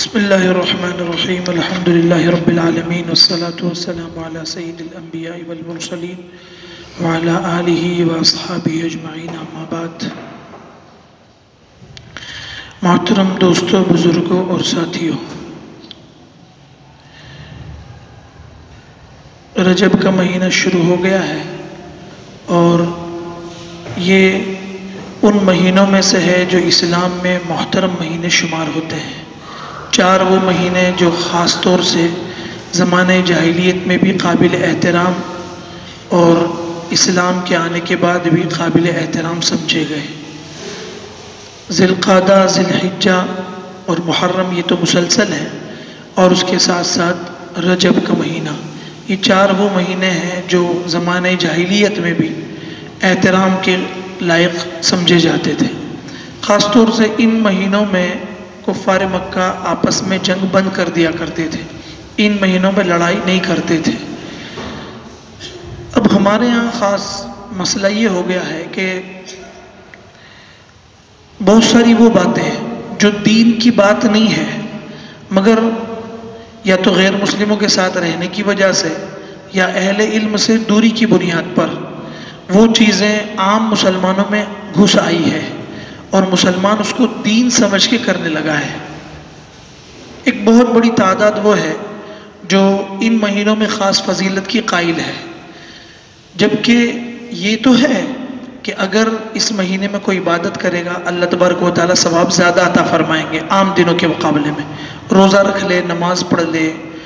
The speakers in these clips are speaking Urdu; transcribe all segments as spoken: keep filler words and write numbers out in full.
بسم اللہ الرحمن الرحیم الحمد للہ رب العالمین والصلاة والسلام علی سید الانبیاء والمرسلین وعلی آلہ واصحابہ اجمعین اما بعد۔ محترم دوستوں، بزرگوں اور ساتھیوں، رجب کا مہینہ شروع ہو گیا ہے اور یہ ان مہینوں میں سے ہے جو اسلام میں محترم مہینے شمار ہوتے ہیں۔ چار وہ مہینے جو خاص طور سے زمانہ جاہلیت میں بھی قابل احترام اور اسلام کے آنے کے بعد بھی قابل احترام سمجھے گئے۔ ذی القعدہ، ذی الحجہ اور محرم یہ تو مسلسل ہے، اور اس کے ساتھ ساتھ رجب کا مہینہ، یہ چار وہ مہینے ہیں جو زمانہ جاہلیت میں بھی احترام کے لائق سمجھے جاتے تھے۔ خاص طور سے ان مہینوں میں کفار مکہ آپس میں جنگ بند کر دیا کرتے تھے، ان مہینوں میں لڑائی نہیں کرتے تھے۔ اب ہمارے ہاں خاص مسئلہ یہ ہو گیا ہے کہ بہت ساری وہ باتیں جو دین کی بات نہیں ہے، مگر یا تو غیر مسلموں کے ساتھ رہنے کی وجہ سے یا اہل علم سے دوری کی بنیاد پر وہ چیزیں عام مسلمانوں میں گھس آئی ہے اور مسلمان اس کو دین سمجھ کے کرنے لگا ہے۔ ایک بہت بڑی تعداد وہ ہے جو ان مہینوں میں خاص فضیلت کی قائل ہے، جبکہ یہ تو ہے کہ اگر اس مہینے میں کوئی عبادت کرے گا اللہ تبارک و تعالیٰ ثواب زیادہ عطا فرمائیں گے عام دنوں کے مقابلے میں۔ روزہ رکھ لے، نماز پڑھ لے،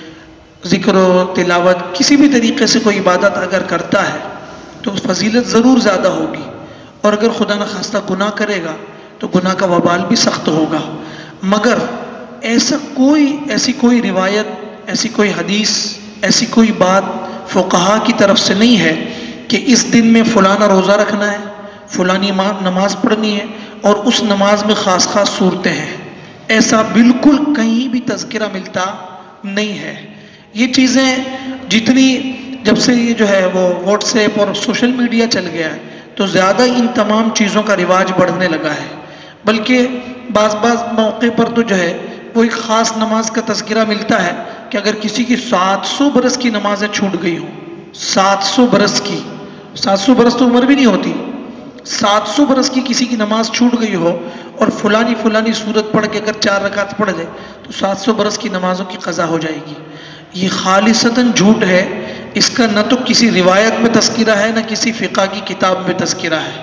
ذکر و تلاوت، کسی بھی طریقے سے کوئی عبادت اگر کرتا ہے تو فضیلت ضرور زیادہ ہوگی، اور اگر خدا نخواستہ گناہ کرے گا تو گناہ کا وبال بھی سخت ہوگا۔ مگر ایسا کوئی ایسی کوئی روایت، ایسی کوئی حدیث، ایسی کوئی بات فقہا کی طرف سے نہیں ہے کہ اس دن میں فلانا روزہ رکھنا ہے، فلانی نماز پڑھنی ہے اور اس نماز میں خاص خاص صورتیں ہیں، ایسا بالکل کہیں بھی تذکرہ ملتا نہیں ہے۔ یہ چیزیں جتنی جب سے یہ جو ہے وہ واٹس ایپ اور سوشل میڈیا چل گیا ہے تو زیادہ ان تمام چیزوں کا رواج بڑھنے لگا ہے، بلکہ بعض بعض موقع پر تو جو ہے وہ ایک خاص نماز کا تذکرہ ملتا ہے کہ اگر کسی کی سات سو برس کی نمازیں چھوٹ گئی ہوں، سات سو برس کی، سات سو برس تو عمر بھی نہیں ہوتی، سات سو برس کی کسی کی نماز چھوٹ گئی ہو اور فلانی فلانی صورت پڑھ کے اگر چار رکعت پڑھ لے تو سات سو برس کی نمازوں کی قضا ہو جائے گی۔ یہ خالصتاً جھوٹ ہے، اس کا نہ تو کسی روایت میں تذکرہ ہے نہ کسی فقہ کی کتاب میں تذکرہ ہے۔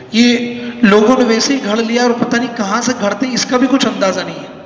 یہ لوگوں نے ویسے ہی گھڑ لیا اور پتہ نہیں کہاں سے گھڑتے ہیں اس کا بھی کچھ اندازہ نہیں ہے۔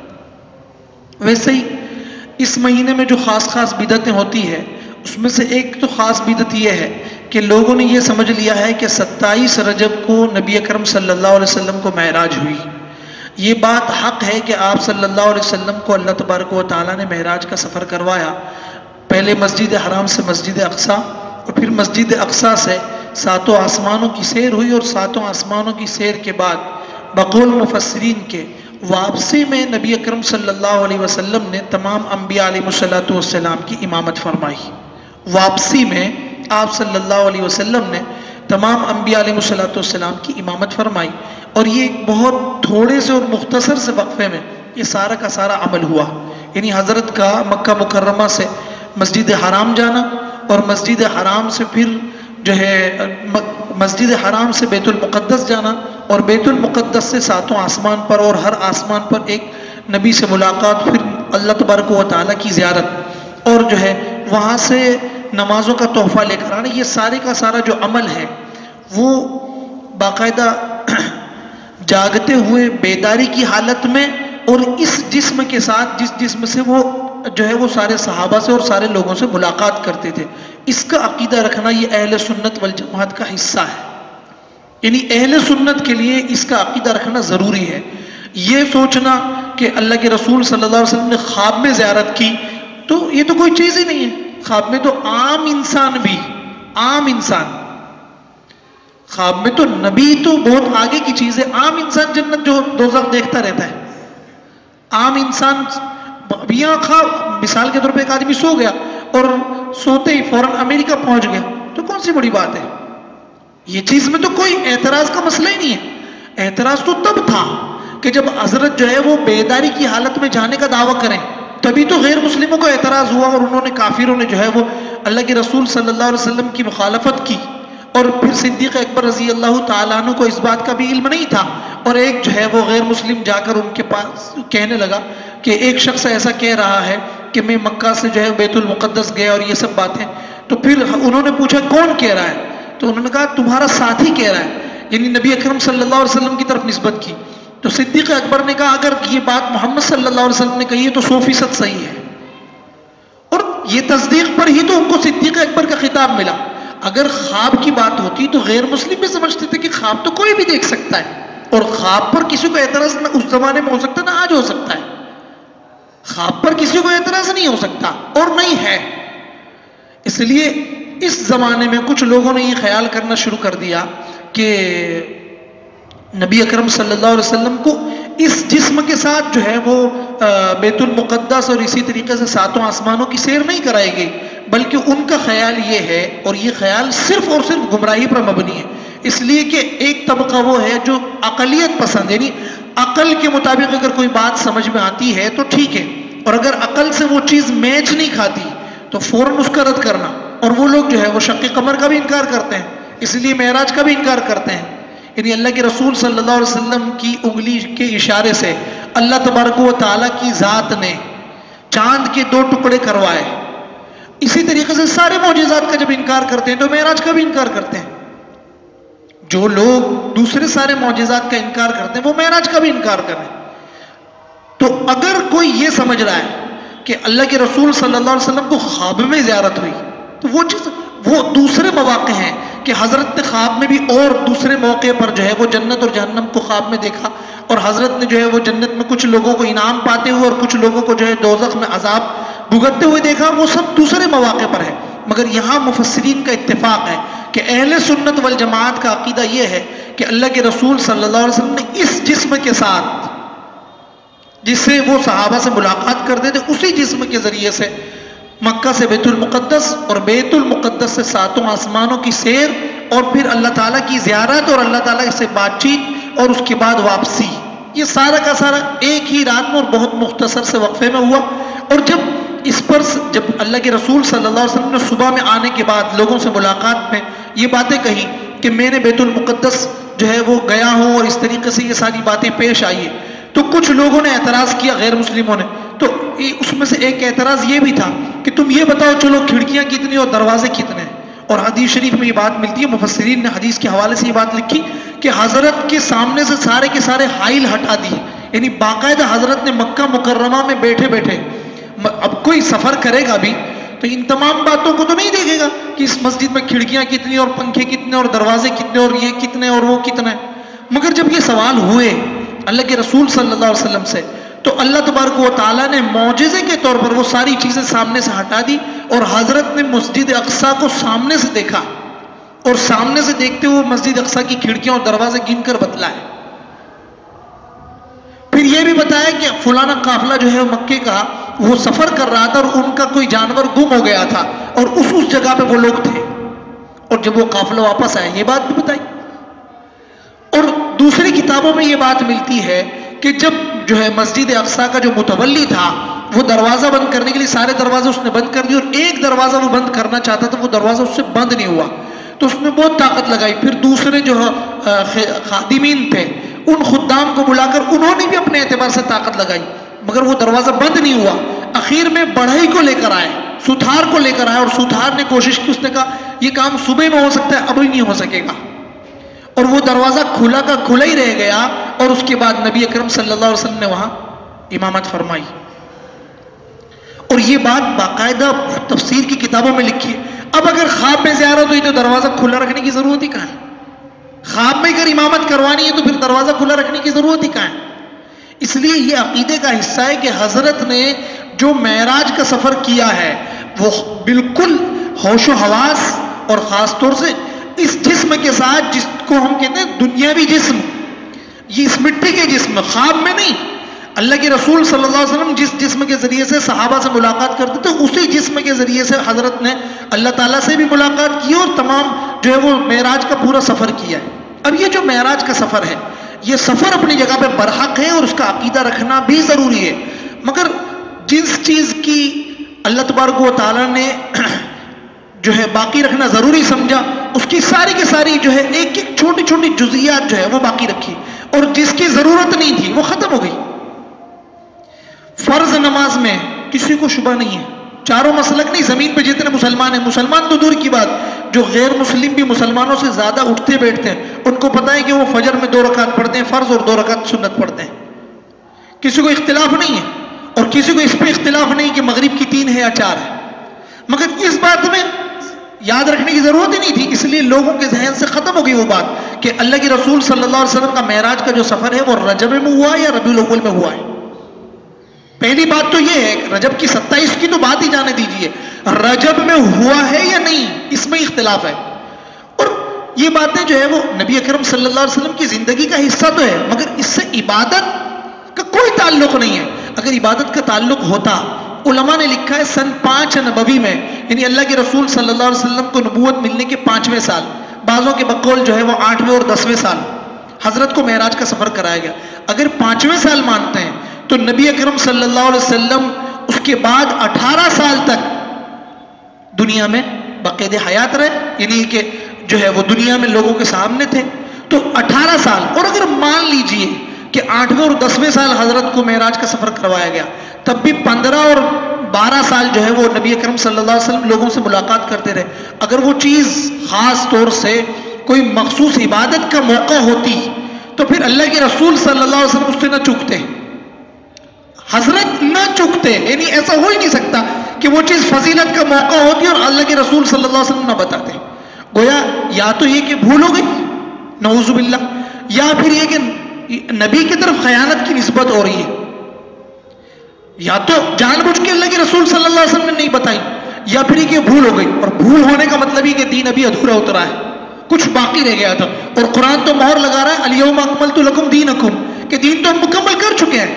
ویسے ہی اس مہینے میں جو خاص خاص بدعتیں ہوتی ہے اس میں سے ایک تو خاص بدعت یہ ہے کہ لوگوں نے یہ سمجھ لیا ہے کہ ستائیس رجب کو نبی اکرم صلی اللہ علیہ وسلم کو معراج ہوئی۔ یہ بات حق ہے کہ آپ صلی اللہ علیہ وسلم کو اللہ تبارک و تعالیٰ نے معراج کا سفر کروایا، پہلے مسجد حرام سے مسجد اقصیٰ اور پھر مسجد اقصیٰ سے ساتوں آسمانوں کی سیر ہوئی، اور ساتوں آسمانوں کی سیر کے بعد بقول مفسرین کے واپسی میں نبی اکرم صلی اللہ علیہ وسلم نے تمام انبیاء علیہ السلام کی امامت فرمائی۔ واپسی میں آپ صلی اللہ علیہ وسلم نے تمام انبیاء علیہ السلام کی امامت فرمائی، اور یہ ایک بہت تھوڑے سے اور مختصر سے وقفے میں یہ سارا کا سارا عمل ہوا۔ یعنی حضرت کا مکہ مکرمہ سے مسجد حرام جانا اور مسجد حرام سے پھر جو ہے مسجد حرام سے بیت المقدس جانا، اور بیت المقدس سے ساتوں آسمان پر اور ہر آسمان پر ایک نبی سے ملاقات، پھر اللہ تبارک و تعالیٰ کی زیارت، اور جو ہے وہاں سے نمازوں کا تحفہ لے کر آنا، یہ سارے کا سارا جو عمل ہے وہ باقاعدہ جاگتے ہوئے بیداری کی حالت میں اور اس جسم کے ساتھ جس جسم سے وہ جو ہے وہ سارے صحابہ سے اور سارے لوگوں سے ملاقات کرتے تھے، اس کا عقیدہ رکھنا یہ اہل سنت والجماعت کا حصہ ہے۔ یعنی اہل سنت کے لیے اس کا عقیدہ رکھنا ضروری ہے۔ یہ سوچنا کہ اللہ کے رسول صلی اللہ علیہ وسلم نے خواب میں زیارت کی تو یہ تو کوئی چیز ہی نہیں ہے۔ خواب میں تو عام انسان بھی عام انسان خواب میں تو نبی تو بہت آگے کی چیز ہے، عام انسان جنت جو دوزخ دیکھتا رہتا ہے، عام انسان یہاں خواب، مثال کے طور پہ ایک آدمی سو گیا اور سوتے ہی فوراً امریکہ پہنچ گیا تو کون سی بڑی بات ہے؟ یہ چیز میں تو کوئی اعتراض کا مسئلہ ہی نہیں ہے۔ اعتراض تو تب تھا کہ جب حضرت جو ہے وہ بیداری کی حالت میں جانے کا دعویٰ کریں، تبھی تو غیر مسلموں کو اعتراض ہوا اور انہوں نے کافروں نے جو ہے وہ اللہ کے رسول صلی اللہ علیہ وسلم کی مخالفت کی. اور پھر صدیق اکبر رضی اللہ تعالیٰ عنہ کو اس بات کا بھی علم نہیں تھا، اور ایک جو ہے وہ غیر مسلم جا کر ان کے پاس کہنے لگا کہ ایک شخص ایسا کہہ رہا ہے کہ میں مکہ سے جو ہے بیت المقدس گیا اور یہ سب باتیں. تو پھر انہوں نے پوچھا کون کہہ رہا ہے؟ تو انہوں نے کہا تمہارا ساتھی کہہ رہا ہے، یعنی نبی اکرم صلی اللہ علیہ وسلم کی طرف نسبت کی. تو صدیق اکبر نے کہا اگر یہ بات محمد صلی اللہ علیہ وسلم نے کہی ہے تو سو فیصد صحیح ہے. اور یہ تصدیق پر ہی تو ان کو صدیق اکبر کا خطاب ملا. اگر خواب کی بات ہوتی تو غیر مسلم بھی سمجھتے تھے کہ خواب تو کوئی بھی دیکھ سکتا ہے، اور خواب پر کسی کو اعتراض نہ اس زمانے میں ہو سکتا نہ آج ہو سکتا ہے. خواب پر کسی کو اعتراض نہیں ہو سکتا اور نہیں ہے. اس لیے اس زمانے میں کچھ لوگوں نے یہ خیال کرنا شروع کر دیا کہ نبی اکرم صلی اللہ علیہ وسلم کو اس جسم کے ساتھ جو ہے وہ بیت المقدس اور اسی طریقے سے ساتوں آسمانوں کی سیر نہیں کرائی گئی، بلکہ ان کا خیال یہ ہے، اور یہ خیال صرف اور صرف گمراہی پر مبنی ہے. اس لیے کہ ایک طبقہ وہ ہے جو عقلیت پسند، یعنی عقل کے مطابق اگر کوئی بات سمجھ میں آتی ہے تو ٹھیک ہے، اور اگر عقل سے وہ چیز میچ نہیں کھاتی تو فوراً اس کا رد کرنا. اور وہ لوگ جو ہے وہ شق قمر کا بھی انکار کرتے ہیں، اس لیے معراج کا بھی انکار کرتے ہیں. یعنی اللہ کے رسول صلی اللہ علیہ وسلم کی انگلی کے اشارے سے اللہ تبارک و تعالیٰ کی ذات نے چاند کے دو ٹکڑے کروائے. اسی طریقے سے سارے معجزات کا جب انکار کرتے ہیں تو معراج کا بھی انکار کرتے ہیں. جو لوگ دوسرے سارے معجزات کا انکار کرتے ہیں وہ معراج کا بھی انکار کریں. تو اگر کوئی یہ سمجھ رہا ہے کہ اللہ کے رسول صلی اللہ علیہ وسلم کو خواب میں زیارت ہوئی تو وہ چیز وہ دوسرے مواقع ہیں کہ حضرت نے خواب میں بھی اور دوسرے موقع پر جو ہے وہ جنت اور جہنم کو خواب میں دیکھا، اور حضرت نے جو ہے وہ جنت میں کچھ لوگوں کو انعام پاتے ہوئے اور کچھ لوگوں کو جو ہے دوزخ میں عذاب بھگتتے ہوئے دیکھا. وہ سب دوسرے مواقع پر ہے. مگر یہاں مفسرین کا اتفاق ہے کہ اہل سنت والجماعت کا عقیدہ یہ ہے کہ اللہ کے رسول صلی اللہ علیہ وسلم نے اس جسم کے ساتھ جس سے وہ صحابہ سے ملاقات کرتے تھے اسی جسم کے ذریعے سے مکہ سے بیت المقدس اور بیت المقدس سے ساتوں آسمانوں کی سیر اور پھر اللہ تعالیٰ کی زیارت اور اللہ تعالیٰ سے بات چیت اور اس کے بعد واپسی، یہ سارا کا سارا ایک ہی رات میں اور بہت مختصر سے وقفے میں ہوا. اور جب اس پر جب اللہ کے رسول صلی اللہ علیہ وسلم نے صبح میں آنے کے بعد لوگوں سے ملاقات میں یہ باتیں کہی کہ میں نے بیت المقدس جو ہے وہ گیا ہوں اور اس طریقے سے یہ ساری باتیں پیش آئی ہیں، تو کچھ لوگوں نے اعتراض کیا غیر مسلموں نے. تو اس میں سے ایک اعتراض یہ بھی تھا کہ تم یہ بتاؤ چلو کھڑکیاں کتنی اور دروازے کتنے ہیں. اور حدیث شریف میں یہ بات ملتی ہے، مفسرین نے حدیث کے حوالے سے یہ بات لکھی کہ حضرت کے سامنے سے سارے کے سارے حائل ہٹا دیے. یعنی باقاعدہ حضرت نے مکہ مکرمہ میں بیٹھے بیٹھے، اب کوئی سفر کرے گا بھی تو ان تمام باتوں کو تو نہیں دیکھے گا کہ اس مسجد میں کھڑکیاں کتنی اور پنکھے کتنے اور دروازے کتنے اور یہ کتنے اور وہ کتنے. مگر جب یہ سوال ہوئے اللہ کے رسول صلی اللہ علیہ وسلم سے تو اللہ تبارک و تعالیٰ نے معجزے کے طور پر وہ ساری چیزیں سامنے سے ہٹا دی، اور حضرت نے مسجد اقصیٰ کو سامنے سے دیکھا اور سامنے سے دیکھتے ہوئے مسجد اقصیٰ کی کھڑکیاں اور دروازے گن کر بتلائے. پھر یہ بھی بتایا کہ فلانا قافلہ جو ہے مکے کا وہ سفر کر رہا تھا اور ان کا کوئی جانور گم ہو گیا تھا اور اس اس جگہ پہ وہ لوگ تھے، اور جب وہ قافلہ واپس آئے یہ بات بھی بتائی. اور دوسری کتابوں میں یہ بات ملتی ہے کہ جب جو ہے مسجد اقصیٰ کا جو متولی تھا وہ دروازہ بند کرنے کے لیے سارے دروازے اس نے بند کر دی، اور ایک دروازہ وہ بند کرنا چاہتا تھا، وہ دروازہ اس سے بند نہیں ہوا، تو اس میں بہت طاقت لگائی. پھر دوسرے جو خادمین تھے ان خدام کو بلا کر انہوں نے بھی اپنے اعتبار سے طاقت لگائی، مگر وہ دروازہ بند نہیں ہوا. آخر میں بڑھئی کو لے کر آئے، سوتھار کو لے کر آئے، اور سوتھار نے کوشش کی، اس نے کہا یہ کام صبح میں ہو سکتا ہے ابھی نہیں ہو سکے گا، اور وہ دروازہ کھلا کا کھلا ہی رہ گیا. اور اس کے بعد نبی اکرم صلی اللہ علیہ وسلم نے وہاں امامت فرمائی. اور یہ بات باقاعدہ تفسیر کی کتابوں میں لکھی ہے. اب اگر خواب میں زیارت ہوئی تو دروازہ کھلا رکھنے کی ضرورت ہی کہاں ہے؟ خواب میں اگر امامت کروانی ہے تو پھر دروازہ کھلا رکھنے کی ضرورت ہی کہاں ہے؟ اس لیے یہ عقیدے کا حصہ ہے کہ حضرت نے جو معراج کا سفر کیا ہے وہ بالکل ہوش و حواس اور خاص طور سے اس جسم کے ساتھ جس کو ہم کہتے ہیں دنیاوی جسم، یہ اس مٹی کے جسم، خواب میں نہیں. اللہ کے رسول صلی اللہ علیہ وسلم جس جسم کے ذریعے سے صحابہ سے ملاقات کرتے تھے اسی جسم کے ذریعے سے حضرت نے اللہ تعالیٰ سے بھی ملاقات کی اور تمام جو ہے وہ معراج کا پورا سفر کیا ہے. اب یہ جو معراج کا سفر ہے یہ سفر اپنی جگہ پہ برحق ہے اور اس کا عقیدہ رکھنا بھی ضروری ہے، مگر جس چیز کی اللہ تبارک و تعالیٰ نے جو ہے باقی رکھنا ضروری سمجھا، اس کی ساری کی ساری جو ہے ایک ایک چھوٹی چھوٹی جزئیات جو ہے وہ باقی رکھی، اور جس کی ضرورت نہیں تھی وہ ختم ہو گئی۔ فرض نماز میں کسی کو شبہ نہیں ہے، چاروں مسلک نہیں، زمین پہ جتنے مسلمان ہیں، مسلمان تو دور کی بات، جو غیر مسلم بھی مسلمانوں سے زیادہ اٹھتے بیٹھتے ہیں، ان کو پتہ ہے کہ وہ فجر میں دو رکعت پڑھتے ہیں فرض اور دو رکعت سنت پڑھتے ہیں، کسی کو اختلاف نہیں ہے، اور کسی کو اس پہ اختلاف نہیں کہ مغرب کی تین ہے یا چار ہے، مگر اس بات میں یاد رکھنے کی ضرورت ہی نہیں تھی، اس لیے لوگوں کے ذہن سے ختم ہو گئی وہ بات کہ اللہ کے رسول صلی اللہ علیہ وسلم کا معراج کا جو سفر ہے وہ رجب میں ہوا یا ربیع الاول میں ہوا ہے۔ پہلی بات تو یہ ہے رجب کی ستائیس کی تو بات ہی جانے دیجئے، رجب میں ہوا ہے یا نہیں اس میں اختلاف ہے، اور یہ باتیں جو ہے وہ نبی اکرم صلی اللہ علیہ وسلم کی زندگی کا حصہ تو ہے، مگر اس سے عبادت کا کوئی تعلق نہیں ہے۔ اگر عبادت کا تعلق ہوتا، علماء نے لکھا ہے سن پانچ نبوی میں، یعنی اللہ کے رسول صلی اللہ علیہ وسلم کو نبوت ملنے کے پانچویں سال، بعضوں کے بقول جو ہے وہ آٹھویں اور دسویں سال حضرت کو معراج کا سفر کرایا گیا۔ اگر پانچویں سال مانتے ہیں تو نبی اکرم صلی اللہ علیہ وسلم اس کے بعد اٹھارہ سال تک دنیا میں باقاعدہ حیات رہے، یعنی کہ جو ہے وہ دنیا میں لوگوں کے سامنے تھے، تو اٹھارہ سال، اور اگر مان لیجئے کہ آٹھویں اور دسویں سال حضرت کو معراج کا سفر کروایا گیا، تب بھی پندرہ اور بارہ سال جو ہے وہ نبی اکرم صلی اللہ علیہ وسلم لوگوں سے ملاقات کرتے رہے۔ اگر وہ چیز خاص طور سے کوئی مخصوص عبادت کا موقع ہوتی تو پھر اللہ کے رسول صلی اللہ علیہ وسلم اس سے نہ چکتے، حضرت نہ چکتے، یعنی ایسا ہو ہی نہیں سکتا کہ وہ چیز فضیلت کا موقع ہوتی اور اللہ کے رسول صلی اللہ علیہ وسلم نہ بتاتے۔ گویا یا تو یہ کہ بھول ہو گئی نعوذ باللہ، یا پھر یہ کہ نبی کی طرف خیانت کی نسبت ہو رہی ہے، یا تو جان بوجھ کے اللہ کے رسول صلی اللہ علیہ وسلم نے نہیں بتائی، یا پھر یہ کہ بھول ہو گئی، اور بھول ہونے کا مطلب یہ کہ دین ابھی ادھورا اترا ہے، کچھ باقی رہ گیا تھا، اور قرآن تو مہر لگا رہا ہے الیوم اکملت لکم دینکم، کہ دین تو ہم مکمل کر چکے ہیں۔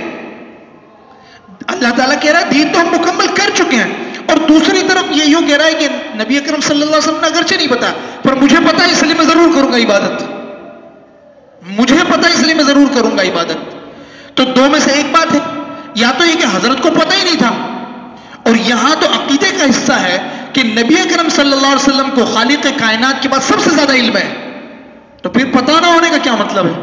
اللہ تعالیٰ کہہ رہا ہے دین تو ہم مکمل کر چکے ہیں، اور دوسری طرف یہ یوں کہہ رہا ہے کہ نبی اکرم صلی اللہ علیہ وسلم نے اگرچہ نہیں بتایا پر مجھے پتا ہے اس لیے میں ضرور کروں گا عبادت، مجھے پتا ہے اس لیے میں ضرور کروں گا عبادت۔ تو دو میں سے ایک بات ہے، یا تو یہ کہ حضرت کو پتہ ہی نہیں تھا، اور یہاں تو عقیدے کا حصہ ہے کہ نبی اکرم صلی اللہ علیہ وسلم کو خالق کائنات کے بعد سب سے زیادہ علم ہے، تو پھر پتہ نہ ہونے کا کیا مطلب ہے؟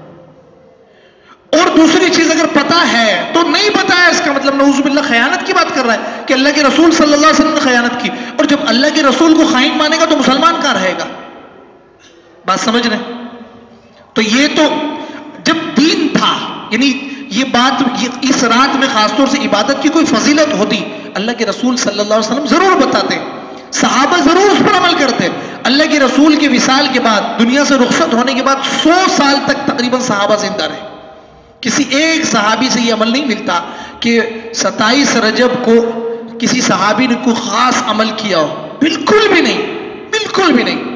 اور دوسری چیز اگر پتہ ہے تو نہیں بتایا، اس کا مطلب نعوذ باللہ خیانت کی بات کر رہا ہے کہ اللہ کے رسول صلی اللہ علیہ وسلم نے خیانت کی، اور جب اللہ کے رسول کو خائن مانے گا تو مسلمان کہاں رہے گا؟ بات سمجھ رہے؟ تو یہ تو جب دین تھا، یعنی یہ بات اس رات میں خاص طور سے عبادت کی کوئی فضیلت ہوتی اللہ کے رسول صلی اللہ علیہ وسلم ضرور بتاتے، صحابہ ضرور اس پر عمل کرتے۔ اللہ کے رسول کے وصال کے بعد، دنیا سے رخصت ہونے کے بعد سو سال تک تقریباً صحابہ زندہ رہے، کسی ایک صحابی سے یہ عمل نہیں ملتا کہ ستائیس رجب کو کسی صحابی نے کوئی خاص عمل کیا ہو، بالکل بھی نہیں، بالکل بھی نہیں،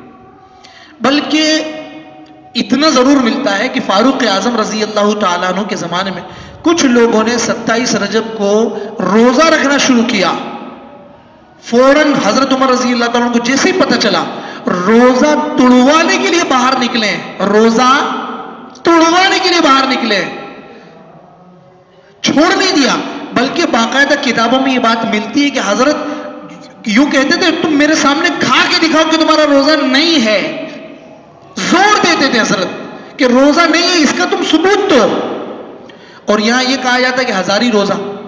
بلکہ اتنا ضرور ملتا ہے کہ فاروق اعظم رضی اللہ تعالیٰ عنہ کے زمانے میں کچھ لوگوں نے ستائیس رجب کو روزہ رکھنا شروع کیا، فوراً حضرت عمر رضی اللہ تعالیٰ عنہ کو جیسے ہی پتہ چلا روزہ توڑوانے کے لیے باہر نکلے، روزہ توڑوانے کے لیے باہر نکلے، چھوڑ نہیں دیا، بلکہ باقاعدہ کتابوں میں یہ بات ملتی ہے کہ حضرت یوں کہتے تھے تم میرے سامنے کھا کے دکھاؤ کہ تمہارا روزہ نہیں ہے، زور دیتے تھے حضرت کہ روزہ نہیں ہے، اس کا تم ثبوت دو۔ اور یہاں یہ کہا جاتا ہے کہ ہزاری روزہ،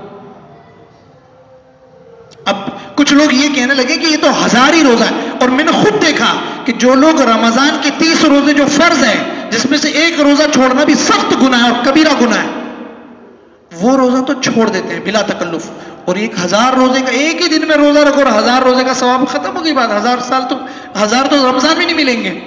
اب کچھ لوگ یہ کہنے لگے کہ یہ تو ہزاری روزہ ہے، اور میں نے خود دیکھا کہ جو لوگ رمضان کے تیس روزے جو فرض ہیں جس میں سے ایک روزہ چھوڑنا بھی سخت گناہ ہے اور کبیرہ گناہ ہے، وہ روزہ تو چھوڑ دیتے ہیں بلا تکلف، اور ایک ہزار روزے کا ایک ہی دن میں روزہ رکھو اور ہزار روزے کا ثواب، ختم ہو گئی بات، ہزار سال تو ہزار تو رمضان میں نہیں ملیں گے۔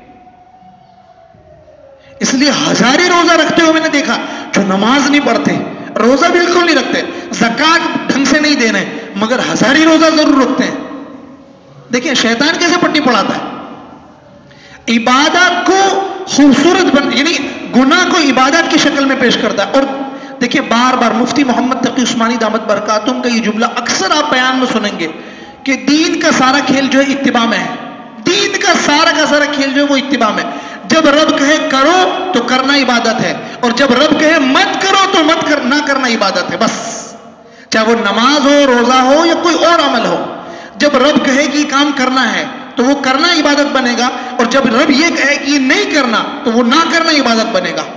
اس لیے ہزاری روزہ رکھتے ہوئے میں نے دیکھا جو نماز نہیں پڑھتے، روزہ بالکل نہیں رکھتے، زکوٰۃ ڈھنگ سے نہیں دینے، مگر ہزاری روزہ ضرور رکھتے ہیں۔ دیکھیں شیطان کیسے پٹی پڑھاتا ہے، عبادت کو خوبصورت بن، یعنی گناہ کو عبادت کی شکل میں پیش کرتا ہے۔ اور دیکھیں بار بار مفتی محمد تقی عثمانی دامت برکاتہم کا یہ جملہ اکثر آپ بیان میں سنیں گے کہ دین کا سارا کھیل جو ہے اتباع میں ہے، دین کا سارا کا سارا کھیل جو ہے وہ اتباع میں، جب رب کہے کرو تو کرنا عبادت ہے، اور جب رب کہے مت کرو تو مت کر نہ کرنا عبادت ہے، بس چاہے وہ نماز ہو، روزہ ہو یا کوئی اور عمل ہو. جب رب کہے کہ یہ کام کرنا ہے تو وہ کرنا عبادت بنے گا، اور جب رب یہ کہے کہ یہ نہیں کرنا تو وہ نہ کرنا عبادت بنے گا.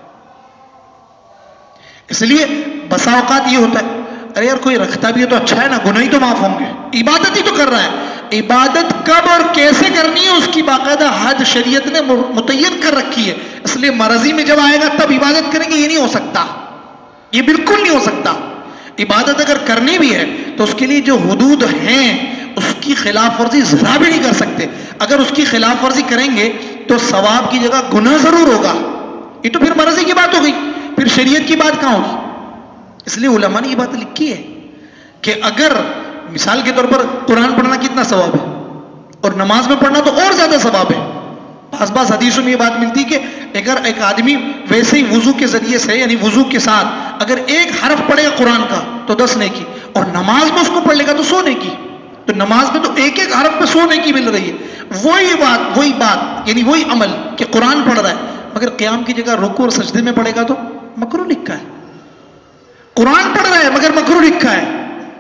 اس لیے بسا اوقات یہ ہوتا ہے، ارے یار کوئی رکھتا بھی ہے تو اچھا ہے نا، گناہ ہی تو معاف ہوں گے، عبادت ہی تو کر رہا ہے. عبادت کب اور کیسے کرنی ہے اس کی باقاعدہ حد شریعت نے متعین کر رکھی ہے. اس لیے مرضی میں جب آئے گا تب عبادت کریں گے، یہ نہیں ہو سکتا، یہ بالکل نہیں ہو سکتا. عبادت اگر کرنی بھی ہے تو اس کے لیے جو حدود ہیں اس کی خلاف ورزی ذرا بھی نہیں کر سکتے. اگر اس کی خلاف ورزی کریں گے تو ثواب کی جگہ گناہ ضرور ہوگا. یہ تو پھر مرضی کی بات ہو گئی، پھر شریعت کی بات کہاں ہوگی؟ اس لیے علماء نے یہ بات لکھی ہے کہ اگر مثال کے طور پر قرآن پڑھنا کتنا ثواب ہے اور نماز میں پڑھنا تو اور زیادہ ثواب ہے. بعض بعض حدیثوں میں یہ بات ملتی کہ اگر ایک آدمی ویسے ہی وضو کے ذریعے سے یعنی وضو کے ساتھ اگر ایک حرف پڑھے گا قرآن کا تو دس نیکی، اور نماز میں اس کو پڑھ لے گا تو سو نیکی. تو نماز میں تو ایک ایک حرف پہ سو نیکی مل رہی ہے. وہی بات وہی بات یعنی وہی عمل کہ قرآن پڑھ رہا ہے مگر قیام کی جگہ رکوع اور سجدے میں پڑھے گا تو مکروہ لکھا ہے. قرآن پڑھ رہا ہے مگر مکروہ لکھا ہے.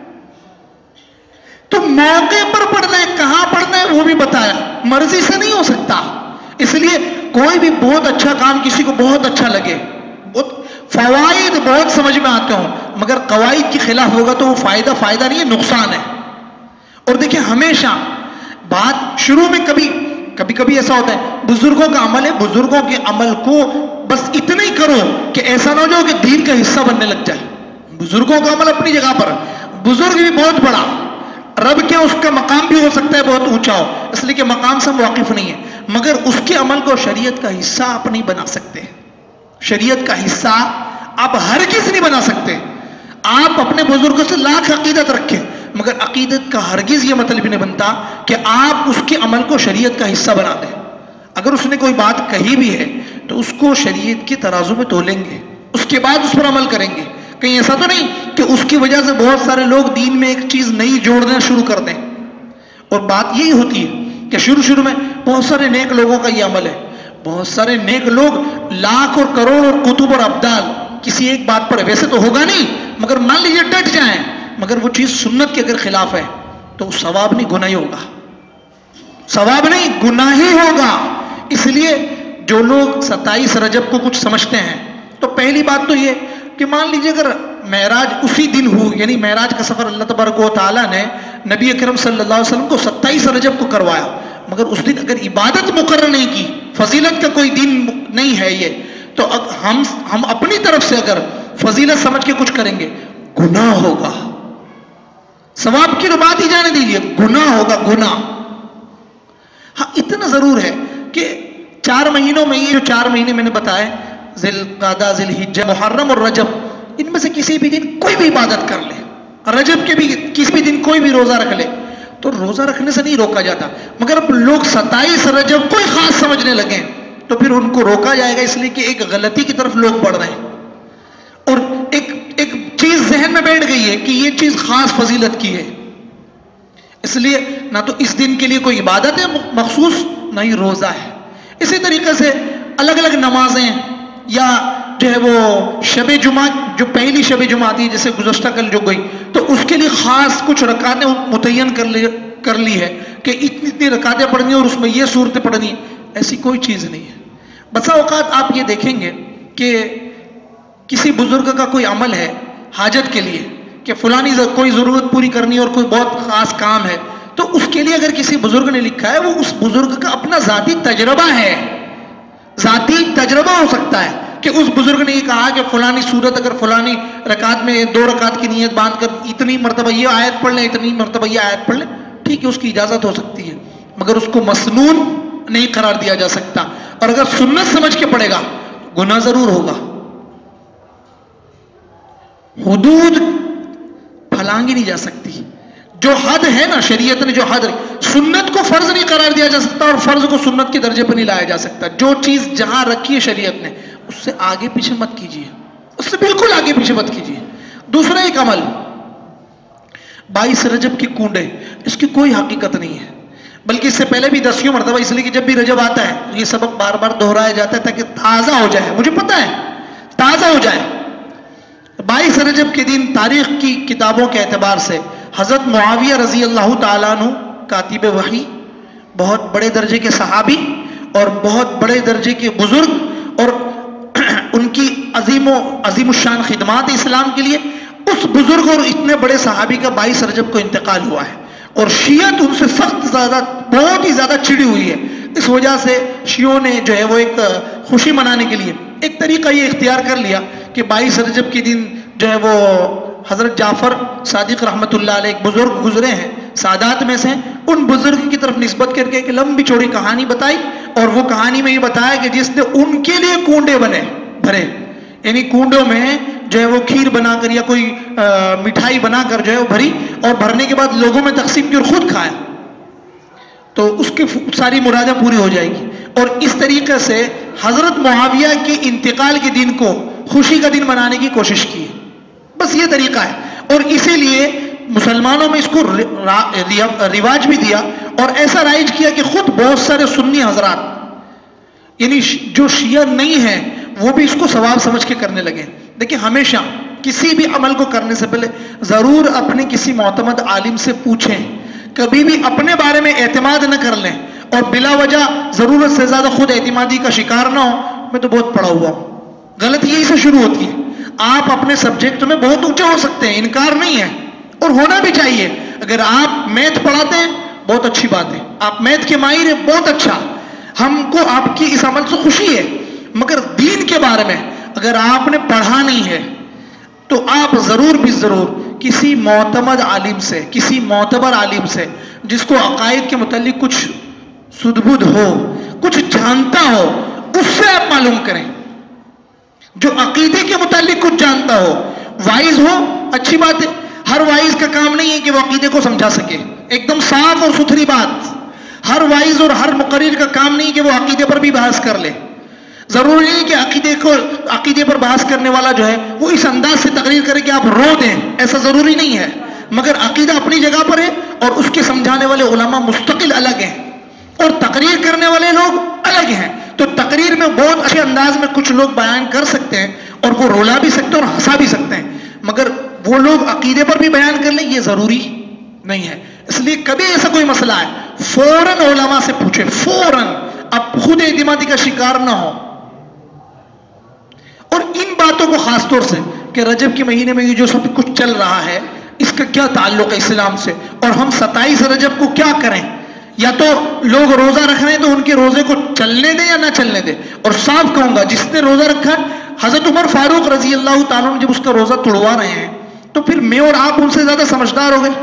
تو موقع پر پڑھنا ہے، کہاں پڑھنا ہے وہ بھی بتایا، مرضی سے نہیں ہو سکتا. اس لیے کوئی بھی بہت اچھا کام کسی کو بہت اچھا لگے، بہت فوائد بہت سمجھ میں آتے ہوں، مگر قواعد کے خلاف ہوگا تو وہ فائدہ فائدہ نہیں ہے، نقصان ہے. اور دیکھیں ہمیشہ بات شروع میں کبھی کبھی کبھی ایسا ہوتا ہے، بزرگوں کا عمل ہے، بزرگوں کے عمل کو بس اتنا ہی کرو کہ ایسا نہ ہو جاؤ کہ دین کا حصہ بننے لگ جائے. بزرگوں کا عمل اپنی جگہ پر، بزرگ بھی بہت بڑا، رب کیا اس کا مقام بھی ہو سکتا ہے بہت اونچا ہو، اس لیے کہ مقام سے ہم واقف نہیں ہے، مگر اس کے عمل کو شریعت کا حصہ آپ نہیں بنا سکتے. شریعت کا حصہ آپ ہرگز نہیں بنا سکتے. آپ اپنے بزرگوں سے لاکھ عقیدت رکھیں مگر عقیدت کا ہرگز یہ مطلب نہیں بنتا کہ آپ اس کے عمل کو شریعت کا حصہ بنا دیں. اگر اس نے کوئی بات کہی بھی ہے تو اس کو شریعت کے ترازو میں تولیں گے، اس کے بعد اس پر عمل کریں گے. کہیں ایسا تو نہیں کہ اس کی وجہ سے بہت سارے لوگ دین میں ایک چیز نئی جوڑنا شروع کر دیں. اور بات یہی ہوتی ہے کہ شروع شروع میں بہت سارے نیک لوگوں کا یہ عمل ہے. بہت سارے نیک لوگ لاکھ اور کروڑ اور کتب اور ابدال کسی ایک بات پر ویسے تو ہوگا نہیں مگر مان لیجیے ڈٹ جائیں، مگر وہ چیز سنت کے اگر خلاف ہے تو ثواب نہیں گناہ ہی ہوگا، ثواب نہیں گناہ ہی ہوگا. اس لیے جو لوگ ستائیس رجب کو کچھ سمجھتے ہیں تو پہلی بات تو یہ کہ مان لیجیے اگر معراج اسی دن ہو، یعنی معراج کا سفر اللہ تبارک و تعالیٰ نے نبی اکرم صلی اللہ علیہ وسلم کو ستائیس رجب کو کروایا، مگر اس دن اگر عبادت مقرر نہیں کی، فضیلت کا کوئی دن نہیں ہے یہ، تو ہم ہم اپنی طرف سے اگر فضیلت سمجھ کے کچھ کریں گے گناہ ہوگا. ثواب کی تو بات ہی جانے دیجیے، گناہ ہوگا گناہ. ہاں اتنا ضرور ہے کہ چار مہینوں میں یہ جو چار مہینے میں نے بتائے، ذی القعدہ، ذی الحجہ، محرم اور رجب، ان میں سے کسی بھی دن کوئی بھی عبادت کر لے، رجب کے بھی کسی بھی دن کوئی بھی روزہ رکھ لے تو روزہ رکھنے سے نہیں روکا جاتا. مگر اب لوگ ستائیس رجب کوئی خاص سمجھنے لگے تو پھر ان کو روکا جائے گا، اس لیے کہ ایک غلطی کی طرف لوگ بڑھ رہے ہیں اور ایک ایک چیز ذہن میں بیٹھ گئی ہے کہ یہ چیز خاص فضیلت کی ہے. اس لیے نہ تو اس دن کے لیے کوئی عبادت ہے مخصوص، نہ ہی روزہ ہے. اسی طریقے سے الگ الگ نمازیں یا جو ہے وہ شب جمعہ، جو پہلی شب جمعہ آتی ہے جیسے گزشتہ کل جو گئی، تو اس کے لیے خاص کچھ رکعتیں متعین کر لی کر لی ہے کہ اتنی اتنی رکعتیں پڑھنی اور اس میں یہ صورتیں پڑھنی ہیں. ایسی کوئی چیز نہیں ہے. بسا اوقات آپ یہ دیکھیں گے کہ کسی بزرگ کا کوئی عمل ہے حاجت کے لیے کہ فلانی کوئی ضرورت پوری کرنی اور کوئی بہت خاص کام ہے، تو اس کے لیے اگر کسی بزرگ نے لکھا ہے وہ اس بزرگ کا اپنا ذاتی تجربہ ہے، ذاتی تجربہ ہو سکتا ہے کہ اس بزرگ نے یہ کہا کہ فلانی صورت اگر فلانی رکعت میں دو رکعت کی نیت باندھ کر اتنی مرتبہ یہ آیت پڑھ لیں، اتنی مرتبہ یہ آیت پڑھ لیں، ٹھیک ہے اس کی اجازت ہو سکتی ہے، مگر اس کو مسنون نہیں قرار دیا جا سکتا. اور اگر سنت سمجھ کے پڑھے گا گناہ ضرور ہوگا. حدود پھلانگی نہیں جا سکتی. جو حد ہے نا شریعت نے جو حد ہے، سنت کو فرض نہیں قرار دیا جا سکتا اور فرض کو سنت کے درجے پر نہیں لایا جا سکتا. جو چیز جہاں رکھی ہے شریعت نے اس سے آگے پیچھے مت کیجیے، اس سے بالکل آگے پیچھے مت کیجیے. دوسرا ایک عمل بائیس رجب کی کونڈے، اس کی کوئی حقیقت نہیں ہے. بلکہ اس سے پہلے بھی دسیوں مرتبہ، اس لیے کہ جب بھی رجب آتا ہے یہ سبق بار بار دہرایا جاتا ہے تاکہ تازہ ہو جائے، مجھے پتا ہے تازہ ہو جائے۔ بائیس رجب کے دن تاریخ کی کتابوں کے اعتبار سے حضرت معاویہ رضی اللہ تعالیٰ عنہ کاتب وحی، بہت بڑے درجے کے صحابی اور بہت بڑے درجے کے بزرگ، اور ان کی عظیم و عظیم الشان خدمات اسلام کے لیے، اس بزرگ اور اتنے بڑے صحابی کا بائیس رجب کو انتقال ہوا ہے، اور شیعت ان سے سخت زیادہ بہت ہی زیادہ چڑی ہوئی ہے۔ اس وجہ سے شیعوں نے جو ہے وہ ایک خوشی منانے کے لیے ایک طریقہ یہ اختیار کر لیا کہ بائیس رجب کے دن جو ہے وہ حضرت جعفر صادق رحمۃ اللہ علیہ ایک بزرگ گزرے ہیں سادات میں سے، ان بزرگ کی طرف نسبت کر کے ایک لمبی چوڑی کہانی بتائی، اور وہ کہانی میں یہ بتایا کہ جس نے ان کے لیے کنڈے بنے بھرے، یعنی کنڈوں میں جو ہے وہ کھیر بنا کر یا کوئی مٹھائی بنا کر جو ہے وہ بھری، اور بھرنے کے بعد لوگوں میں تقسیم کی اور خود کھائے، تو اس کی ساری مرادیں پوری ہو جائے گی۔ اور اس طریقے سے حضرت معاویہ کے انتقال کے دن کو خوشی کا دن منانے کی کوشش کی، بس یہ طریقہ ہے، اور اسی لیے مسلمانوں میں اس کو رواج بھی دیا، اور ایسا رائج کیا کہ خود بہت سارے سنی حضرات یعنی جو شیعہ نہیں ہیں وہ بھی اس کو ثواب سمجھ کے کرنے لگے۔ دیکھیں ہمیشہ کسی بھی عمل کو کرنے سے پہلے ضرور اپنے کسی معتمد عالم سے پوچھیں، کبھی بھی اپنے بارے میں اعتماد نہ کر لیں، اور بلا وجہ ضرورت سے زیادہ خود اعتمادی کا شکار نہ ہو، میں تو بہت پڑھا ہوا ہوں، غلط یہی سے شروع ہوتی ہے۔ آپ اپنے سبجیکٹ میں بہت اونچے ہو سکتے ہیں، انکار نہیں ہے، اور ہونا بھی چاہیے۔ اگر آپ میتھ پڑھاتے ہیں بہت اچھی بات ہے، آپ میتھ کے ماہر ہیں بہت اچھا، ہم کو آپ کی اس عمل سے خوشی ہے، مگر دین کے بارے میں اگر آپ نے پڑھا نہیں ہے تو آپ ضرور بھی ضرور کسی معتمد عالم سے، کسی معتبر عالم سے جس کو عقائد کے متعلق کچھ سدبد ہو، کچھ جانتا ہو، اس سے آپ معلوم کریں، جو عقیدے کے متعلق کچھ جانتا ہو۔ وائز ہو اچھی بات ہے، ہر وائز کا کام نہیں ہے کہ وہ عقیدے کو سمجھا سکے، ایک دم صاف اور ستھری بات۔ ہر وائز اور ہر مقرر کا کام نہیں کہ وہ عقیدے پر بھی بحث کر لے، ضروری نہیں کہ عقیدے کو عقیدے پر بحث کرنے والا جو ہے وہ اس انداز سے تقریر کرے کہ آپ رو دیں، ایسا ضروری نہیں ہے، مگر عقیدہ اپنی جگہ پر ہے، اور اس کے سمجھانے والے علماء مستقل الگ ہیں، اور تقریر کرنے والے لوگ الگ ہیں۔ تو تقریر میں بہت اچھے انداز میں کچھ لوگ بیان کر سکتے ہیں، اور وہ رولا بھی سکتے ہیں اور ہنسا بھی سکتے ہیں، مگر وہ لوگ عقیدے پر بھی بیان کر لیں یہ ضروری نہیں ہے۔ اس لیے کبھی ایسا کوئی مسئلہ ہے فوراً علماء سے پوچھیں، فوراً، اب خود اعتمادی کا شکار نہ ہو۔ اور ان باتوں کو خاص طور سے کہ رجب کے مہینے میں یہ جو سب کچھ چل رہا ہے اس کا کیا تعلق ہے اسلام سے، اور ہم ستائیس رجب کو کیا کریں، یا تو لوگ روزہ رکھ رہے ہیں تو ان کے روزے کو چلنے دیں یا نہ چلنے دیں۔ اور صاف کہوں گا جس نے روزہ رکھا، حضرت عمر فاروق رضی اللہ تعالیٰ عنہ جب اس کا روزہ توڑوا رہے ہیں تو پھر میں اور آپ ان سے زیادہ سمجھدار ہو گئے،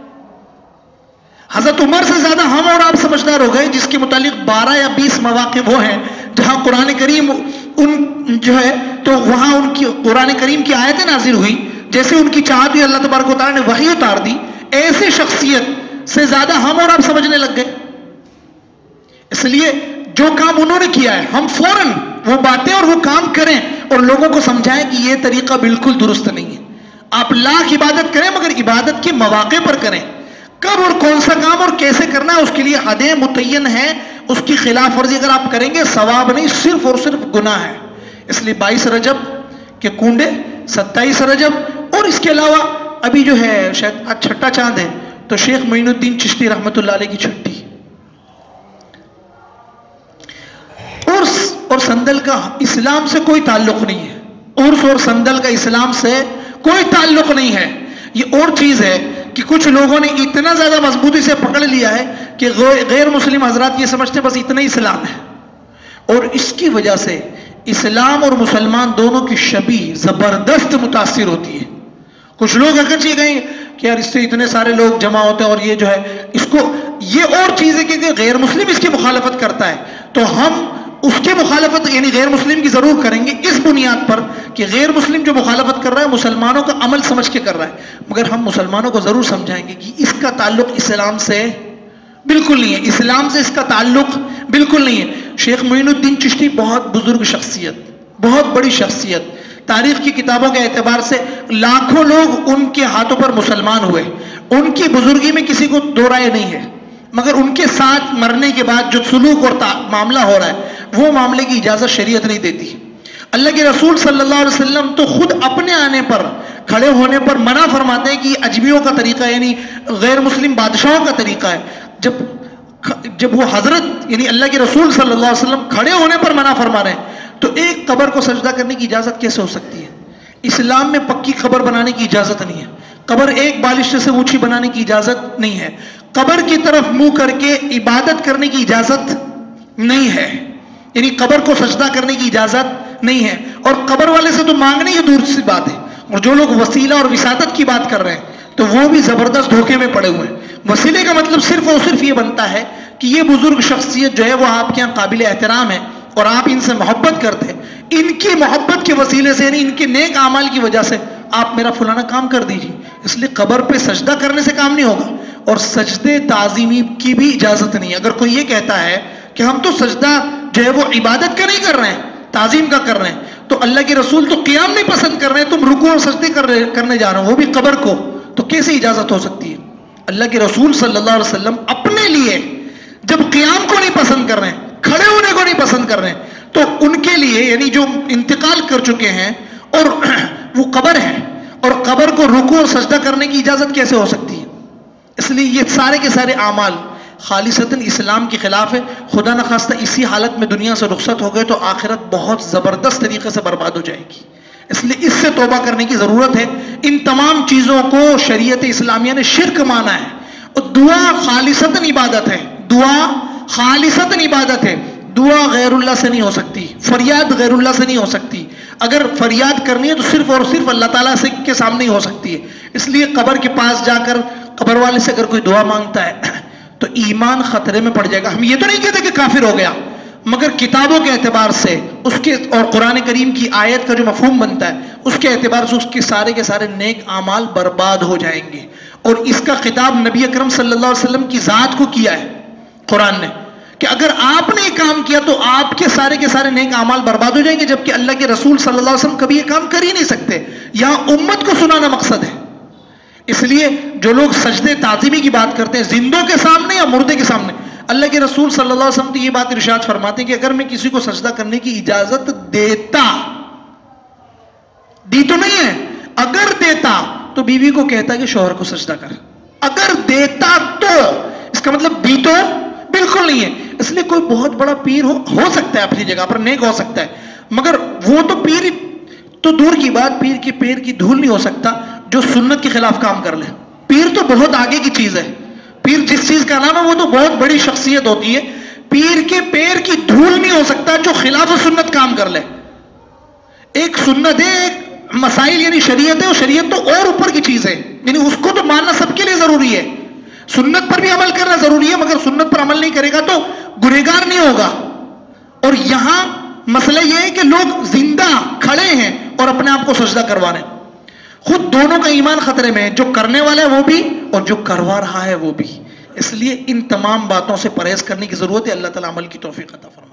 حضرت عمر سے زیادہ ہم اور آپ سمجھدار ہو گئے، جس کے متعلق بارہ یا بیس مواقع وہ ہیں جہاں قرآن کریم ان جو ہے تو وہاں ان کی قرآن کریم کی آیتیں نازل ہوئی، جیسے ان کی چاہت ہوئی اللہ تبارک و تعالیٰ نے وحی اتار دی، ایسی شخصیت سے زیادہ ہم اور آپ سمجھنے لگ گئے۔ اس لیے جو کام انہوں نے کیا ہے ہم فوراً وہ باتیں اور وہ کام کریں، اور لوگوں کو سمجھائیں کہ یہ طریقہ بالکل درست نہیں ہے۔ آپ لاکھ عبادت کریں مگر عبادت کے مواقع پر کریں، کب اور کون سا کام اور کیسے کرنا ہے اس کے لیے حدیں متعین ہیں، اس کی خلاف ورزی اگر آپ کریں گے ثواب نہیں صرف اور صرف گناہ ہے۔ اس لیے بائیس رجب کے کنڈے، ستائیس رجب، اور اس کے علاوہ ابھی جو ہے شاید آج چھٹا چاند ہے تو شیخ معین الدین چشتی رحمۃ اللہ علیہ کی چھٹی، عرس اور سندل کا اسلام سے کوئی تعلق نہیں ہے، عرس اور سندل کا اسلام سے کوئی تعلق نہیں ہے۔ یہ اور چیز ہے کہ کچھ لوگوں نے اتنا زیادہ مضبوطی سے پکڑ لیا ہے کہ غیر مسلم حضرات یہ سمجھتے بس اتنا ہی اسلام ہے، اور اس کی وجہ سے اسلام اور مسلمان دونوں کی شبیہ زبردست متاثر ہوتی ہے۔ کچھ لوگ اگرچہ گئے کہ یار اس سے اتنے سارے لوگ جمع ہوتے ہیں، اور یہ جو ہے اس کو یہ اور چیز ہے کہ غیر مسلم اس کی مخالفت کرتا ہے تو ہم اس کے مخالفت یعنی غیر مسلم کی ضرور کریں گے اس بنیاد پر کہ غیر مسلم جو مخالفت کر رہا ہے مسلمانوں کا عمل سمجھ کے کر رہا ہے، مگر ہم مسلمانوں کو ضرور سمجھائیں گے کہ اس کا تعلق اسلام سے بالکل نہیں ہے، اسلام سے اس کا تعلق بالکل نہیں ہے۔ شیخ معین الدین چشتی بہت بزرگ شخصیت، بہت بڑی شخصیت، تاریخ کی کتابوں کے اعتبار سے لاکھوں لوگ ان کے ہاتھوں پر مسلمان ہوئے، ان کی بزرگی میں کسی کو دو رائے نہیں ہے، مگر ان کے ساتھ مرنے کے بعد جو سلوک اور معاملہ ہو رہا ہے وہ معاملے کی اجازت شریعت نہیں دیتی. اللہ کے رسول صلی اللہ علیہ وسلم تو خود اپنے آنے پر کھڑے ہونے پر منع فرماتے ہیں کہ یہ اجمیوں کا طریقہ یعنی غیر مسلم بادشاہوں کا طریقہ ہے. جب جب وہ حضرت یعنی اللہ کے رسول صلی اللہ علیہ وسلم کھڑے ہونے پر منع فرما رہے ہیں تو ایک قبر کو سجدہ کرنے کی اجازت کیسے ہو سکتی ہے؟ اسلام میں پکی قبر بنانے کی اجازت نہیں ہے. قبر ایک بالشتے سے اونچی بنانے کی اجازت نہیں ہے. قبر کی طرف منہ کر کے عبادت کرنے کی اجازت نہیں ہے. یعنی قبر کو سجدہ کرنے کی اجازت نہیں ہے. اور قبر والے سے تو مانگنے کی دور سی بات ہے. اور جو لوگ وسیلہ اور وساطت کی بات کر رہے ہیں تو وہ بھی زبردست دھوکے میں پڑے ہوئے ہیں. وسیلے کا مطلب صرف اور صرف یہ بنتا ہے کہ یہ بزرگ شخصیت جو ہے وہ آپ کے یہاں قابل احترام ہے اور آپ ان سے محبت کرتے ہیں. ان کی محبت کے وسیلے سے یعنی ان کے نیک اعمال کی وجہ سے آپ میرا فلانا کام کر دیجیے. اس لیے قبر پہ سجدہ کرنے سے کام نہیں ہوگا. اور سجدے تعظیمی کی بھی اجازت نہیں ہے. اگر کوئی یہ کہتا ہے کہ ہم تو سجدہ جو ہے وہ عبادت کا نہیں کر رہے ہیں, تعظیم کا کر رہے ہیں, تو اللہ کے رسول تو قیام نہیں پسند کر رہے ہیں, تم رکوع اور سجدے کرنے جا رہے ہو وہ بھی قبر کو, تو کیسے اجازت ہو سکتی ہے؟ اللہ کے رسول صلی اللہ علیہ وسلم اپنے لیے جب قیام کو نہیں پسند کر رہے ہیں, کھڑے ہونے کو نہیں پسند کر رہے ہیں, تو ان کے لیے یعنی جو انتقال کر چکے ہیں اور وہ قبر ہے, اور قبر کو رکوع اور سجدہ کرنے کی اجازت کیسے ہو سکتی ہے؟ اس لیے یہ سارے کے سارے اعمال خالصتاً اسلام کے خلاف ہے. خدا نخواستہ اسی حالت میں دنیا سے رخصت ہو گئے تو آخرت بہت زبردست طریقے سے برباد ہو جائے گی. اس لیے اس سے توبہ کرنے کی ضرورت ہے. ان تمام چیزوں کو شریعت اسلامیہ نے شرک مانا ہے. اور دعا خالصتاً عبادت ہے. دعا خالصتاً عبادت ہے. دعا غیر اللہ سے نہیں ہو سکتی, فریاد غیر اللہ سے نہیں ہو سکتی. اگر فریاد کرنی ہے تو صرف اور صرف اللہ تعالیٰ سے کے سامنے ہی ہو سکتی ہے. اس لیے قبر کے پاس جا کر قبر والے سے اگر کوئی دعا مانگتا ہے تو ایمان خطرے میں پڑ جائے گا. ہم یہ تو نہیں کہتے کہ کافر ہو گیا, مگر کتابوں کے اعتبار سے اس کے اور قرآن کریم کی آیت کا جو مفہوم بنتا ہے اس کے اعتبار سے اس کے سارے کے سارے نیک اعمال برباد ہو جائیں گے. اور اس کا خطاب نبی اکرم صلی اللہ علیہ وسلم کی ذات کو کیا ہے قرآن نے, کہ اگر آپ نے یہ کام کیا تو آپ کے سارے کے سارے نیک اعمال برباد ہو جائیں گے, جبکہ اللہ کے رسول صلی اللہ علیہ وسلم کبھی یہ کام کر ہی نہیں سکتے. یہاں امت کو سنانا مقصد ہے. اس لیے جو لوگ سجدے تعظیمی کی بات کرتے ہیں زندوں کے سامنے یا مردے کے سامنے, اللہ کے رسول صلی اللہ علیہ وسلم تو یہ بات ارشاد فرماتے ہیں کہ اگر میں کسی کو سجدہ کرنے کی اجازت دیتا, دی تو نہیں ہے, اگر دیتا تو بیوی کو کہتا کہ شوہر کو سجدہ کر. اگر دیتا تو, اس کا مطلب دی تو بالکل نہیں ہے. اس لیے کوئی بہت بڑا پیر ہو, ہو سکتا ہے اپنی جگہ پر, نیک ہو سکتا ہے, مگر وہ تو پیر تو دور کی بات, پیر کی پیر کی دھول نہیں ہو سکتا جو سنت کے خلاف کام کر لے. پیر تو بہت آگے کی چیز ہے. پیر جس چیز کا نام ہے وہ تو بہت بڑی شخصیت ہوتی ہے. پیر کے پیر کی دھول نہیں ہو سکتا جو خلاف سنت کام کر لے. ایک سنت ہے, ایک مسائل یعنی شریعت ہے, اور شریعت تو اور اوپر کی چیز ہے, یعنی اس کو تو ماننا سب کے لیے ضروری ہے. سنت پر بھی عمل کرنا ضروری ہے, مگر سنت پر عمل نہیں کرے گا تو گنہگار نہیں ہوگا. اور یہاں مسئلہ یہ ہے کہ لوگ زندہ کھڑے ہیں اور اپنے آپ کو سجدہ کروا رہے ہیں. خود دونوں کا ایمان خطرے میں ہے, جو کرنے والا ہے وہ بھی اور جو کروا رہا ہے وہ بھی. اس لیے ان تمام باتوں سے پرہیز کرنے کی ضرورت ہے. اللہ تعالیٰ عمل کی توفیق عطا فرمائے.